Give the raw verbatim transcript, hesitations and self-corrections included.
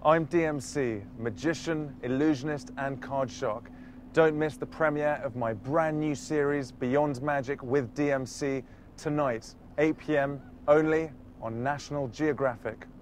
I'm D M C, magician, illusionist and card shark. Don't miss the premiere of my brand new series, Beyond Magic with D M C, tonight, eight p m, only on National Geographic.